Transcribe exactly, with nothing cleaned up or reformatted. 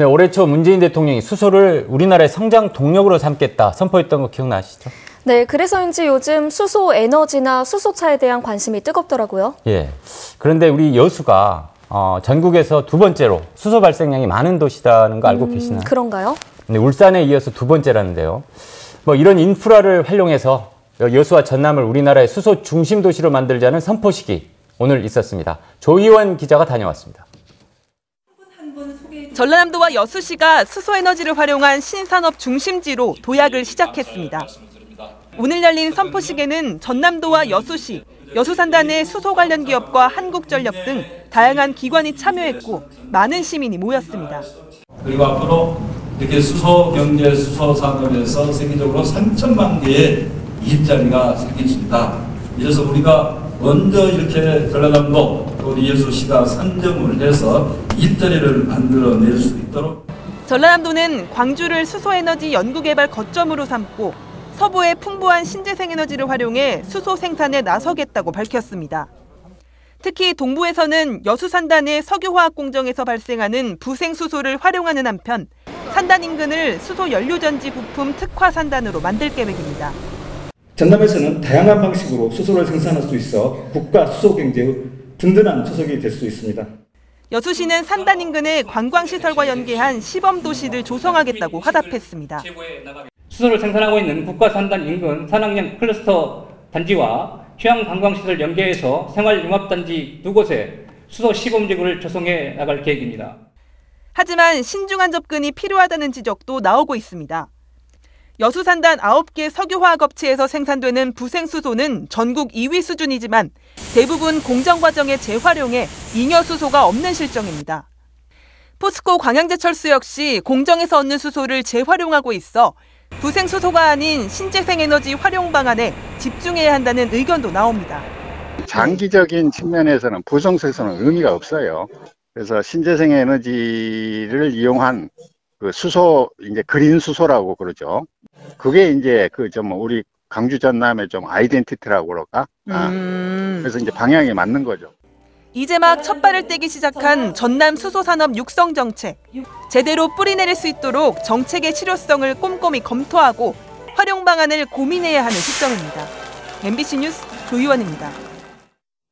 네, 올해 초 문재인 대통령이 수소를 우리나라의 성장 동력으로 삼겠다 선포했던 거 기억나시죠? 네, 그래서인지 요즘 수소 에너지나 수소차에 대한 관심이 뜨겁더라고요. 예. 그런데 우리 여수가 어, 전국에서 두 번째로 수소 발생량이 많은 도시라는 거 알고 음, 계시나요? 그런가요? 네, 울산에 이어서 두 번째라는데요. 뭐 이런 인프라를 활용해서 여수와 전남을 우리나라의 수소 중심 도시로 만들자는 선포식이 오늘 있었습니다. 조희원 기자가 다녀왔습니다. 전라남도와 여수시가 수소에너지를 활용한 신산업 중심지로 도약을 시작했습니다. 오늘 열린 선포식에는 전남도와 여수시, 여수산단의 수소 관련 기업과 한국전력 등 다양한 기관이 참여했고 많은 시민이 모였습니다. 그리고 앞으로 이렇게 수소 경제, 수소 산업에서 세계적으로 삼천만 개의 일자리가 생길 수 있다. 이래서 우리가 먼저 이렇게 전라남도 우리 여수시가 선점을 해서 일자리를 만들어낼 수 있도록. 전라남도는 광주를 수소에너지 연구개발 거점으로 삼고 서부의 풍부한 신재생에너지를 활용해 수소 생산에 나서겠다고 밝혔습니다. 특히 동부에서는 여수산단의 석유화학 공정에서 발생하는 부생수소를 활용하는 한편 산단 인근을 수소 연료전지 부품 특화 산단으로 만들 계획입니다. 전남에서는 다양한 방식으로 수소를 생산할 수 있어 국가 수소 경제의 든든한 초석이 될 수 있습니다. 여수시는 산단 인근에 관광시설과 연계한 시범도시를 조성하겠다고 화답했습니다. 수소를 생산하고 있는 국가 산단 인근 산학령 클러스터 단지와 휴양 관광시설 연계해서 생활융합단지 두 곳에 수소 시범지구를 조성해 나갈 계획입니다. 하지만 신중한 접근이 필요하다는 지적도 나오고 있습니다. 여수산단 아홉 개 석유화학업체에서 생산되는 부생수소는 전국 이 위 수준이지만 대부분 공정 과정에 재활용해 잉여수소가 없는 실정입니다. 포스코 광양제철수 역시 공정에서 얻는 수소를 재활용하고 있어 부생수소가 아닌 신재생에너지 활용 방안에 집중해야 한다는 의견도 나옵니다. 장기적인 측면에서는 부생수소는 의미가 없어요. 그래서 신재생에너지를 이용한 그 수소, 이제 그린 수소라고 그러죠. 그게 이제 그 좀 우리 강주 전남의 좀 아이덴티티라고 그럴까? 음... 그래서 이제 방향이 맞는 거죠. 이제 막 첫 발을 떼기 시작한 전남 수소산업 육성 정책. 제대로 뿌리내릴 수 있도록 정책의 실효성을 꼼꼼히 검토하고 활용 방안을 고민해야 하는 시점입니다. 엠비씨 뉴스 조희원입니다.